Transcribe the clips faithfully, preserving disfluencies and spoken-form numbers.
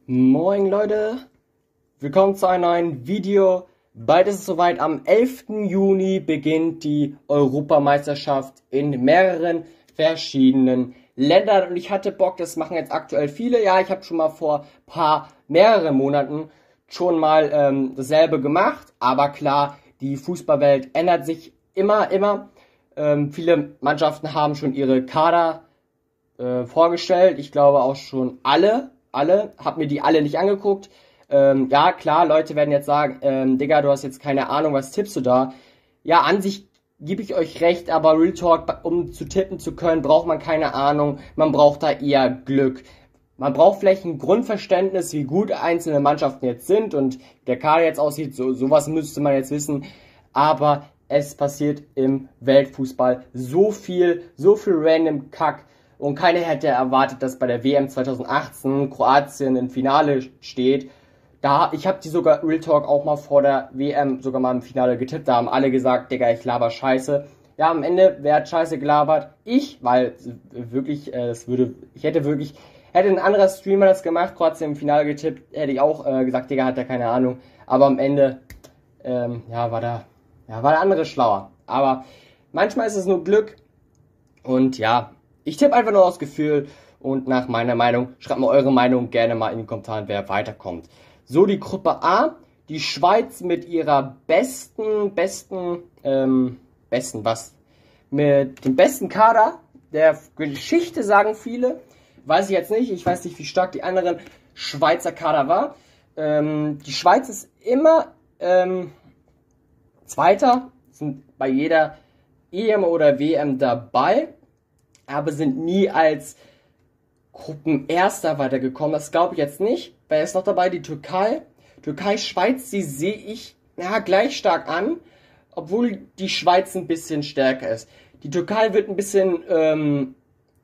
Moin Leute, willkommen zu einem neuen Video. Bald ist es soweit, am elften Juni beginnt die Europameisterschaft in mehreren verschiedenen Ländern und ich hatte Bock, das machen jetzt aktuell viele. Ja, ich habe schon mal vor paar, mehreren Monaten schon mal ähm, dasselbe gemacht, aber klar, die Fußballwelt ändert sich immer, immer. Ähm, viele Mannschaften haben schon ihre Kader äh, vorgestellt, ich glaube auch schon alle. alle, hab mir die alle nicht angeguckt. Ähm, ja, klar, Leute werden jetzt sagen, ähm, Digga, du hast jetzt keine Ahnung, was tippst du da? Ja, an sich gebe ich euch recht, aber Real Talk, um zu tippen zu können, braucht man keine Ahnung, man braucht da eher Glück. Man braucht vielleicht ein Grundverständnis, wie gut einzelne Mannschaften jetzt sind und der Kader jetzt aussieht, so, sowas müsste man jetzt wissen, aber es passiert im Weltfußball so viel, so viel random Kack. Und keiner hätte erwartet, dass bei der W M zweitausendachtzehn Kroatien im Finale steht. Da, ich habe die sogar Real Talk auch mal vor der W M sogar mal im Finale getippt. Da haben alle gesagt, Digga, ich laber Scheiße. Ja, am Ende, wer hat Scheiße gelabert? Ich, weil wirklich, äh, das würde, ich hätte wirklich, hätte ein anderer Streamer das gemacht, Kroatien im Finale getippt, hätte ich auch äh, gesagt, Digga, hat er keine Ahnung. Aber am Ende, ähm, ja, war da, ja, war der andere schlauer. Aber manchmal ist es nur Glück und ja, ich tippe einfach nur aus Gefühl und nach meiner Meinung. Schreibt mal eure Meinung gerne mal in den Kommentaren, wer weiterkommt. So, die Gruppe A, die Schweiz mit ihrer besten, besten, ähm, besten was? Mit dem besten Kader der Geschichte, sagen viele. Weiß ich jetzt nicht, ich weiß nicht, wie stark die anderen Schweizer Kader war. Ähm, die Schweiz ist immer ähm, Zweiter, sind bei jeder E M oder W M dabei, aber sind nie als Gruppenerster weitergekommen. Das glaube ich jetzt nicht. Wer ist noch dabei? Die Türkei. Türkei, Schweiz, die sehe ich ja, gleich stark an, obwohl die Schweiz ein bisschen stärker ist. Die Türkei wird ein bisschen ähm,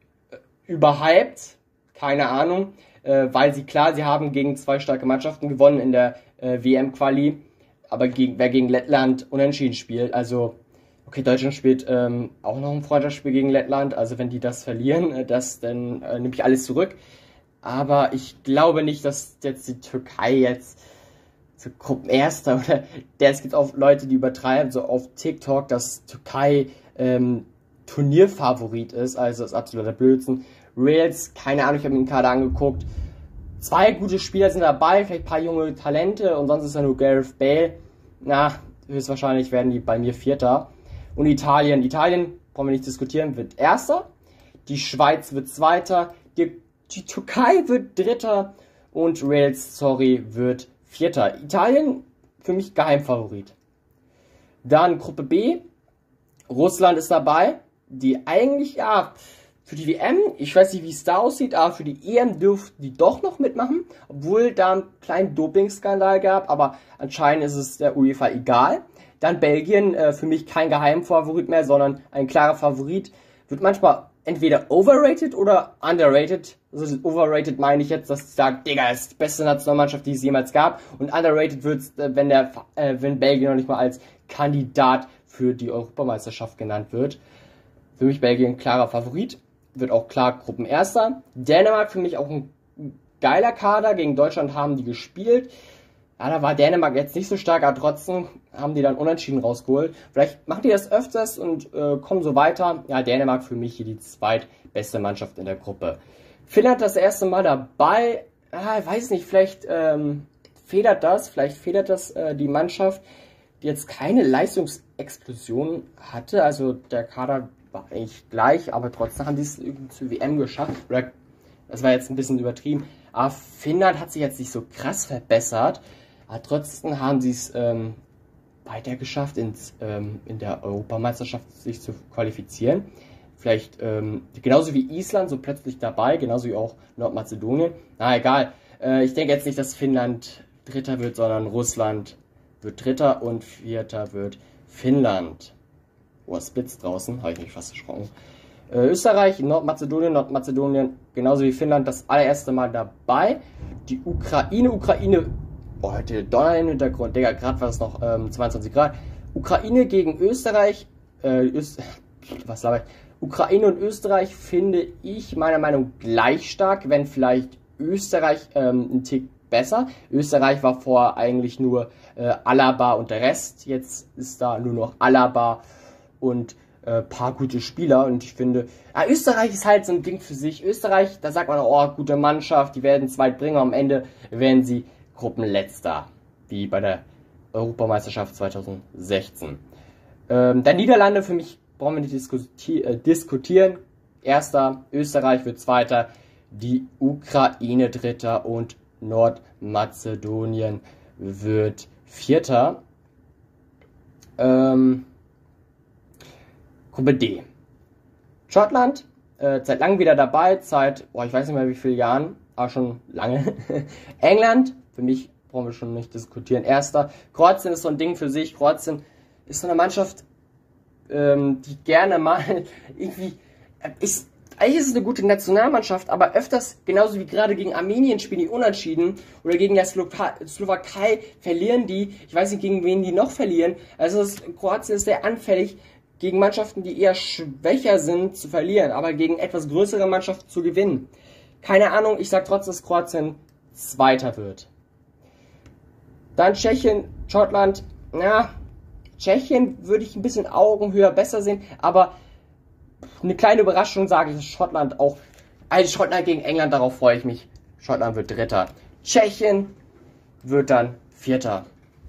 überhyped, keine Ahnung, äh, weil sie, klar, sie haben gegen zwei starke Mannschaften gewonnen in der äh, W M-Quali, aber gegen, wer gegen Lettland unentschieden spielt, also okay, Deutschland spielt ähm, auch noch ein Freundschaftsspiel gegen Lettland, also wenn die das verlieren, äh, das, dann äh, nehme ich alles zurück. Aber ich glaube nicht, dass jetzt die Türkei jetzt so Gruppenerster oder der, es gibt auch Leute, die übertreiben, so auf TikTok, dass Türkei ähm, Turnierfavorit ist, also das ist absoluter Blödsinn. Reals, keine Ahnung, ich habe mir den Kader angeguckt. Zwei gute Spieler sind dabei, vielleicht ein paar junge Talente und sonst ist ja nur Gareth Bale. Na, höchstwahrscheinlich werden die bei mir Vierter. Und Italien, Italien, brauchen wir nicht diskutieren, wird Erster. Die Schweiz wird Zweiter. Die, die Türkei wird Dritter. Und Wales, sorry, wird Vierter. Italien, für mich Geheimfavorit. Dann Gruppe B. Russland ist dabei. Die eigentlich, ja, für die W M, ich weiß nicht, wie es da aussieht, aber für die E M dürften die doch noch mitmachen. Obwohl da einen kleinen Dopingskandal gab. Aber anscheinend ist es der UEFA egal. Dann Belgien, äh, für mich kein Geheimfavorit mehr, sondern ein klarer Favorit. Wird manchmal entweder overrated oder underrated. Also overrated meine ich jetzt, dass ich sage, Digga, das ist die beste Nationalmannschaft, die es jemals gab. Und underrated wird es, äh, wenn, der, äh, wenn Belgien noch nicht mal als Kandidat für die Europameisterschaft genannt wird. Für mich Belgien klarer Favorit. Wird auch klar Gruppenerster. Dänemark für mich auch ein geiler Kader. Gegen Deutschland haben die gespielt. Ja, da war Dänemark jetzt nicht so stark, aber trotzdem haben die dann unentschieden rausgeholt. Vielleicht machen die das öfters und äh, kommen so weiter. Ja, Dänemark für mich hier die zweitbeste Mannschaft in der Gruppe. Finnland das erste Mal dabei. Ah, ich weiß nicht, vielleicht ähm, federt das, vielleicht federt das äh, die Mannschaft, die jetzt keine Leistungsexplosion hatte. Also der Kader war eigentlich gleich, aber trotzdem haben die es irgendwie zur W M geschafft. Das war jetzt ein bisschen übertrieben. Aber Finnland hat sich jetzt nicht so krass verbessert. Aber trotzdem haben sie es ähm, weiter geschafft, ins, ähm, in der Europameisterschaft sich zu qualifizieren. Vielleicht ähm, genauso wie Island so plötzlich dabei, genauso wie auch Nordmazedonien. Na egal, äh, ich denke jetzt nicht, dass Finnland Dritter wird, sondern Russland wird Dritter und Vierter wird Finnland. Oh, es blitzt draußen, habe ich mich fast erschrocken. Äh, Österreich, Nordmazedonien, Nordmazedonien, genauso wie Finnland, das allererste Mal dabei. Die Ukraine, Ukraine, oh, heute Donner im Hintergrund, Digga, gerade war es noch ähm, zweiundzwanzig Grad. Ukraine gegen Österreich, äh, Öst was laber ich? Ukraine und Österreich finde ich meiner Meinung nach gleich stark, wenn vielleicht Österreich ähm, ein Tick besser. Österreich war vorher eigentlich nur äh, Alaba und der Rest. Jetzt ist da nur noch Alaba und äh, paar gute Spieler. Und ich finde, ja, Österreich ist halt so ein Ding für sich. Österreich, da sagt man, oh, gute Mannschaft, die werden Zweitbringer. Am Ende werden sie Gruppenletzter, wie bei der Europameisterschaft zweitausendsechzehn. Ähm, der Niederlande, für mich brauchen wir nicht diskuti äh, diskutieren. Erster, Österreich wird Zweiter, die Ukraine Dritter und Nordmazedonien wird Vierter. Ähm, Gruppe D. Schottland, äh, seit langem wieder dabei, seit, oh, ich weiß nicht mehr wie viele Jahren, aber schon lange. England, für mich brauchen wir schon nicht diskutieren. Erster. Kroatien ist so ein Ding für sich. Kroatien ist so eine Mannschaft, ähm, die gerne mal irgendwie, ist, eigentlich ist es eine gute Nationalmannschaft, aber öfters, genauso wie gerade gegen Armenien spielen die unentschieden oder gegen der Slowa Slowakei verlieren die, ich weiß nicht gegen wen die noch verlieren, also das, Kroatien ist sehr anfällig gegen Mannschaften, die eher schwächer sind, zu verlieren, aber gegen etwas größere Mannschaften zu gewinnen. Keine Ahnung, ich sag trotzdem, dass Kroatien Zweiter wird. Dann Tschechien, Schottland, ja, Tschechien würde ich ein bisschen Augenhöhe besser sehen, aber eine kleine Überraschung sage ich, dass Schottland auch, also Schottland gegen England, darauf freue ich mich. Schottland wird Dritter. Tschechien wird dann Vierter.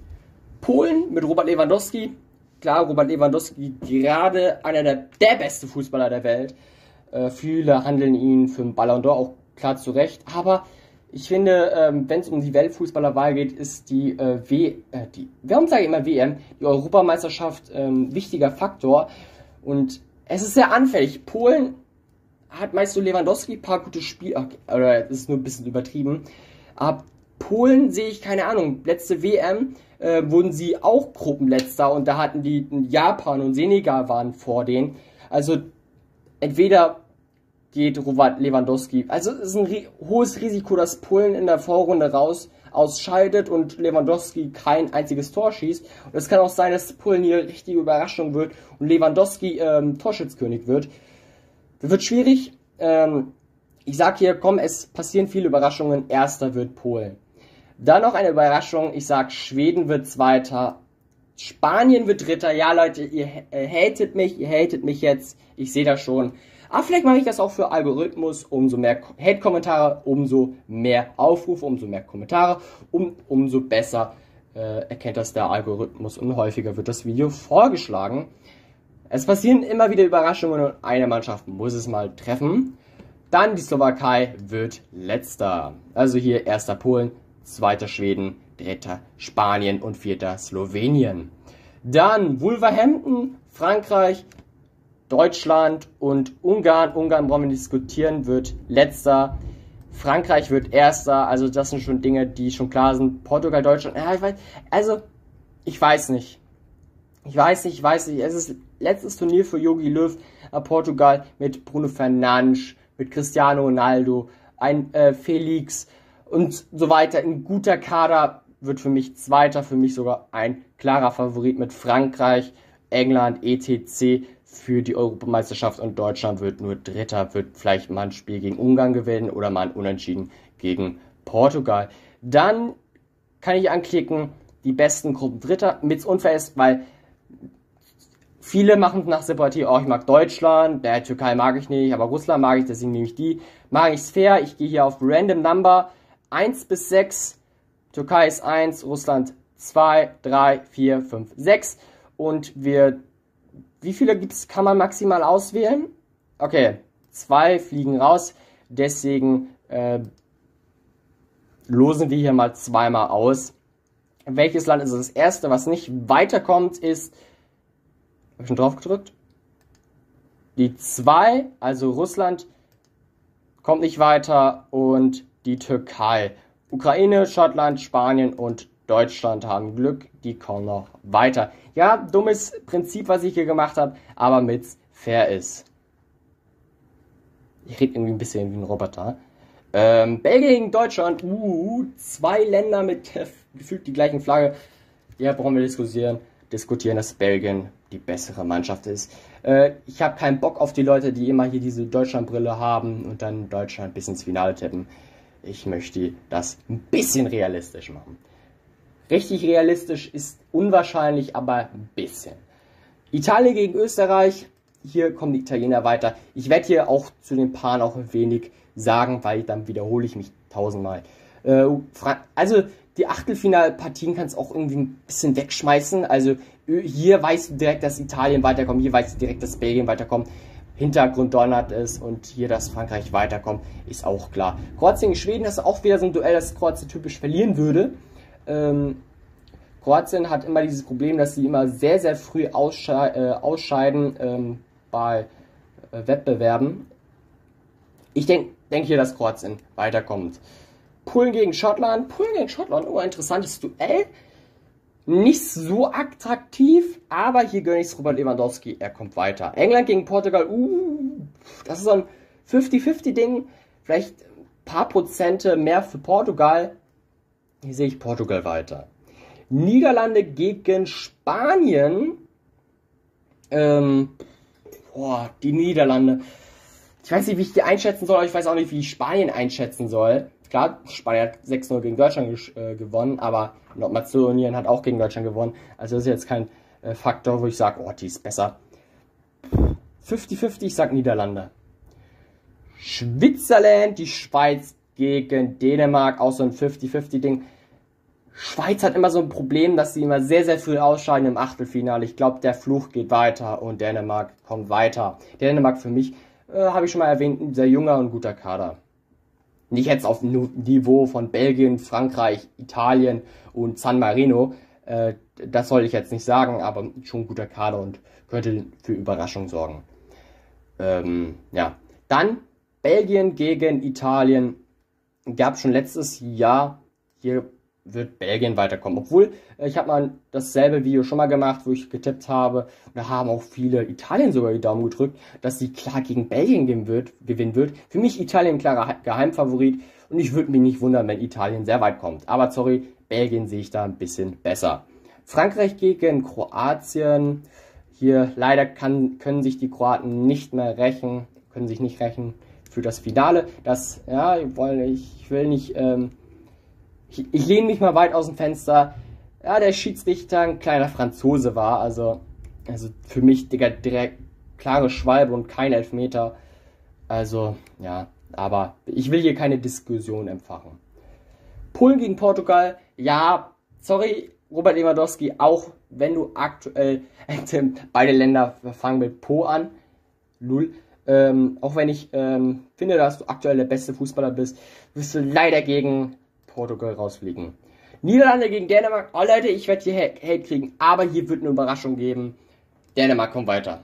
Polen mit Robert Lewandowski, klar, Robert Lewandowski gerade einer der, der beste Fußballer der Welt. Äh, viele handeln ihn für den Ballon d'Or, auch klar zu Recht, aber ich finde, ähm, wenn es um die Weltfußballerwahl geht, ist die äh, W, äh, die, warum sage ich immer W M, die Europameisterschaft ähm, wichtiger Faktor und es ist sehr anfällig. Polen hat meist so Lewandowski, ein paar gute Spiele, okay, oder das ist nur ein bisschen übertrieben, aber Polen sehe ich, keine Ahnung, letzte W M äh, wurden sie auch Gruppenletzter und da hatten die Japan und Senegal waren vor denen, also entweder geht Robert Lewandowski. Also es ist ein hohes Risiko, dass Polen in der Vorrunde raus ausscheidet und Lewandowski kein einziges Tor schießt. Und es kann auch sein, dass Polen hier richtige Überraschung wird und Lewandowski ähm, Torschützkönig wird. Das wird schwierig. Ähm, ich sag hier, komm, es passieren viele Überraschungen. Erster wird Polen. Dann noch eine Überraschung. Ich sag, Schweden wird Zweiter. Spanien wird Dritter. Ja, Leute, ihr äh, hatet mich, ihr hatet mich jetzt. Ich sehe das schon. Aber vielleicht mache ich das auch für Algorithmus, umso mehr Hate-Kommentare, umso mehr Aufrufe, umso mehr Kommentare, um, umso besser äh, erkennt das der Algorithmus und häufiger wird das Video vorgeschlagen. Es passieren immer wieder Überraschungen und eine Mannschaft muss es mal treffen. Dann die Slowakei wird Letzter. Also hier erster Polen, zweiter Schweden, dritter Spanien und vierter Slowenien. Dann Wolverhampton, Frankreich, Deutschland und Ungarn. Ungarn brauchen wir nicht diskutieren, wird Letzter. Frankreich wird Erster. Also das sind schon Dinge, die schon klar sind. Portugal, Deutschland. Ja, ich weiß, also, ich weiß nicht. Ich weiß nicht, ich weiß nicht. Es ist letztes Turnier für Jogi Löw. Portugal mit Bruno Fernandes, mit Cristiano Ronaldo, ein äh, Felix und so weiter. Ein guter Kader wird für mich Zweiter. Für mich sogar ein klarer Favorit mit Frankreich, England, et cetera für die Europameisterschaft und Deutschland wird nur Dritter, wird vielleicht mal ein Spiel gegen Ungarn gewinnen oder mal ein Unentschieden gegen Portugal. Dann kann ich anklicken, die besten Gruppen Dritter, mit unfair ist, weil viele machen nach Sympathie, oh, ich mag Deutschland, der Türkei mag ich nicht, aber Russland mag ich, deswegen nehme ich die. Mag ich es fair, ich gehe hier auf Random Number, eins bis sechs, Türkei ist eins, Russland zwei, drei, vier, fünf, sechs und wir Wie viele gibt's, kann man maximal auswählen? Okay, zwei fliegen raus. Deswegen äh, losen wir hier mal zweimal aus. Welches Land ist das erste, was nicht weiterkommt, ist... Habe ich schon drauf gedrückt? Die zwei, also Russland, kommt nicht weiter. Und die Türkei. Ukraine, Schottland, Spanien und Deutschland haben Glück, die kommen noch weiter. Ja, dummes Prinzip, was ich hier gemacht habe, aber mit's fair ist. Ich rede irgendwie ein bisschen wie ein Roboter. Ähm, Belgien gegen Deutschland, uh, zwei Länder mit äh, gefühlt die gleichen Flagge. Ja, brauchen wir diskutieren, diskutieren, dass Belgien die bessere Mannschaft ist. Äh, ich habe keinen Bock auf die Leute, die immer hier diese Deutschlandbrille haben und dann Deutschland bis ins Finale tippen. ich möchte das ein bisschen realistisch machen. Richtig realistisch ist unwahrscheinlich, aber ein bisschen. Italien gegen Österreich, hier kommen die Italiener weiter. Ich werde hier auch zu den Paaren auch ein wenig sagen, weil dann wiederhole ich mich tausendmal. Äh, also die Achtelfinalpartien kannst du auch irgendwie ein bisschen wegschmeißen. Also hier weißt du direkt, dass Italien weiterkommt, hier weißt du direkt, dass Belgien weiterkommt. Hintergrund donnert es und hier, dass Frankreich weiterkommt, ist auch klar. Kroatien gegen Schweden, das ist auch wieder so ein Duell, das Kroatien typisch verlieren würde. Ähm, Kroatien hat immer dieses Problem, dass sie immer sehr, sehr früh aussche äh, ausscheiden ähm, bei äh, Wettbewerben. Ich denke denk hier, dass Kroatien weiterkommt. Polen gegen Schottland. Polen gegen Schottland, oh, ein interessantes Duell. Nicht so attraktiv, aber hier gönne ich es Robert Lewandowski, er kommt weiter. England gegen Portugal, uh, das ist so ein fünfzig fünfzig Ding. Vielleicht ein paar Prozente mehr für Portugal. Hier sehe ich Portugal weiter. Niederlande gegen Spanien. Ähm, boah, die Niederlande. Ich weiß nicht, wie ich die einschätzen soll, aber ich weiß auch nicht, wie ich Spanien einschätzen soll. Klar, Spanien hat sechs null gegen Deutschland äh, gewonnen, aber Nordmazedonien hat auch gegen Deutschland gewonnen. Also das ist jetzt kein äh, Faktor, wo ich sage, oh, die ist besser. fünfzig fünfzig, ich sag Niederlande. Switzerland, die Schweiz gegen Dänemark, auch so ein fünfzig fünfzig Ding. Schweiz hat immer so ein Problem, dass sie immer sehr, sehr früh ausscheiden im Achtelfinale. Ich glaube, der Fluch geht weiter und Dänemark kommt weiter. Dänemark für mich, äh, habe ich schon mal erwähnt, ein sehr junger und guter Kader. Nicht jetzt auf dem Niveau von Belgien, Frankreich, Italien und San Marino. Äh, das soll ich jetzt nicht sagen, aber schon ein guter Kader und könnte für Überraschung sorgen. Ähm, ja. Dann Belgien gegen Italien. Gab schon letztes Jahr. Hier wird Belgien weiterkommen. Obwohl, äh, ich habe mal dasselbe Video schon mal gemacht, wo ich getippt habe. Und da haben auch viele Italien sogar die Daumen gedrückt, dass sie klar gegen Belgien gewinnen wird. Gewinnen wird. Für mich Italien ein klarer Geheimfavorit. Und ich würde mich nicht wundern, wenn Italien sehr weit kommt. Aber sorry, Belgien sehe ich da ein bisschen besser. Frankreich gegen Kroatien. Hier leider kann, können sich die Kroaten nicht mehr rächen. Können sich nicht rächen für das Finale. Das, ja, ich will nicht... Ähm, Ich, ich lehne mich mal weit aus dem Fenster. Ja, der Schiedsrichter ein kleiner Franzose war. Also, also für mich, Digga, direkt klare Schwalbe und kein Elfmeter. Also, ja, aber ich will hier keine Diskussion empfachen. Polen gegen Portugal. Ja, sorry, Robert Lewandowski, auch wenn du aktuell, äh, beide Länder fangen mit Po an. Null. Ähm, auch wenn ich ähm, finde, dass du aktuell der beste Fußballer bist, wirst du leider gegen Portugal rausfliegen. Niederlande gegen Dänemark. Oh Leute, ich werde hier Hate kriegen, aber hier wird eine Überraschung geben. Dänemark kommt weiter.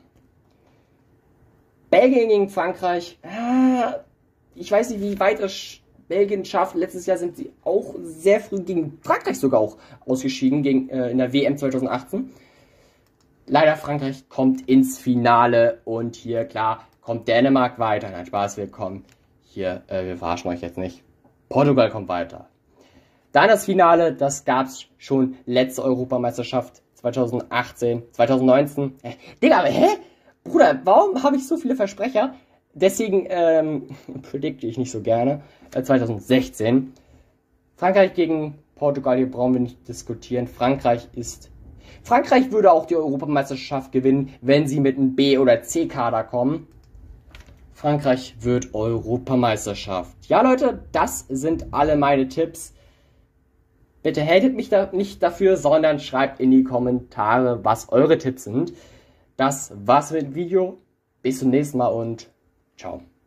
Belgien gegen Frankreich. Ah, ich weiß nicht, wie weit es Belgien schafft. Letztes Jahr sind sie auch sehr früh gegen Frankreich sogar auch ausgeschieden, gegen, äh, in der W M zwanzig achtzehn. Leider Frankreich kommt ins Finale und hier, klar, kommt Dänemark weiter. Nein, Spaß, willkommen. Hier, äh, wir verarschen euch jetzt nicht. Portugal kommt weiter. Dann das Finale, das gab es schon letzte Europameisterschaft zwanzig achtzehn, zwanzig neunzehn. Äh, Digga, aber hä? Bruder, warum habe ich so viele Versprecher? Deswegen ähm, predikte ich nicht so gerne. Äh, zwanzig sechzehn. Frankreich gegen Portugal, hier brauchen wir nicht diskutieren. Frankreich ist... Frankreich würde auch die Europameisterschaft gewinnen, wenn sie mit einem B- oder C-Kader kommen. Frankreich wird Europameisterschaft. Ja, Leute, das sind alle meine Tipps. Bitte hatet mich da nicht dafür, sondern schreibt in die Kommentare, was eure Tipps sind. Das war's mit dem Video. Bis zum nächsten Mal und ciao.